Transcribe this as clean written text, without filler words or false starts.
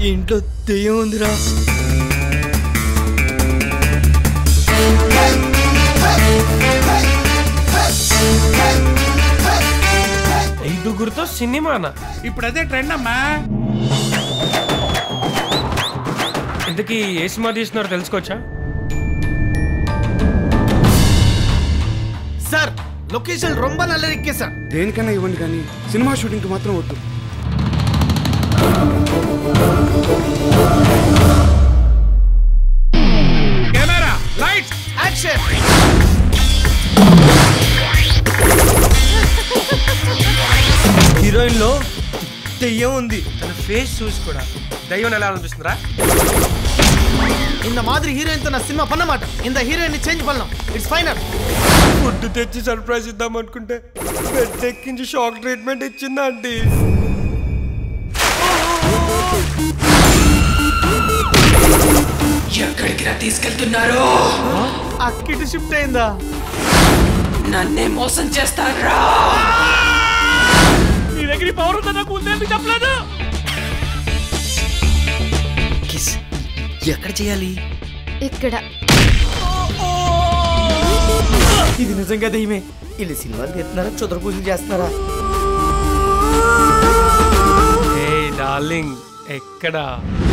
ఇంట్లో దెయ్యం ఉందిరా. ఐదుగురితో సినిమానా? ఇప్పుడు అదే ట్రెండ్ అమ్మా. ఇంతకీ ఏ సినిమా తీస్తున్నారో తెలుసుకోవచ్చా? సార్ లొకేషన్ రొంబ నల్లరిక్కే సార్. దేనికన్నా ఇవ్వండి కానీ సినిమా షూటింగ్కి మాత్రం వద్దు. Camera lights action. హీరోయిన్ లో దెయ్యం ఉంది. తన ఫేస్ చూసి కూడా దయ్యం ఎలా అనిపిస్తుందిరా? இந்த மாதிரி ஹீரோயின் తో నా సినిమా பண்ண மாட்டேன். இந்த హీరోయిన్ చేంజ్ பண்ணலாம். It's final. ఫుడ్ తెచ్చి సర్ప్రైజ్ ఇద్దాం అనుకుంటే బెడ్ ఎక్కించి షాక్ ట్రీట్మెంట్ ఇచ్చిందా అండి? ఎక్కడికి తీసుకెళ్తున్నారు? అక్కిటి షిఫ్ట్ అయిందా? నన్నే మోసం చేస్తారా? నీ దగ్గర పవర్ ఉందా? నాకు ఉందేందుకు చెప్పలేదు? కిస్ ఎక్కడ చేయాలి? ఇక్కడ. ఇది నిజంగా దెయ్యమే. వీళ్ళు సినిమాలు తీస్తున్నారా, చుదర పూజలు చేస్తున్నారా? ఏ డార్లింగ్, ఎక్కడా?